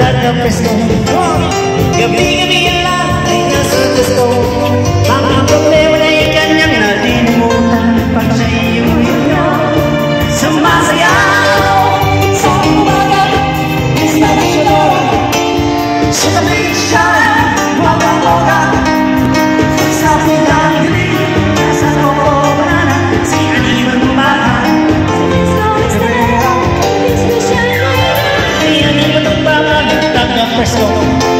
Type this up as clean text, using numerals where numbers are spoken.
taga-presko. Gabi-gabi lang ay nasa gusto. Mga problema na yung kanyang nalimutan. Pag sa iyong inyo sumasayaw sa umaga, istasyon sa television, waka-waka. Sa pulang galing, nasa looban na si animang bata. Ay, ano ba itong bata? Taga-presko.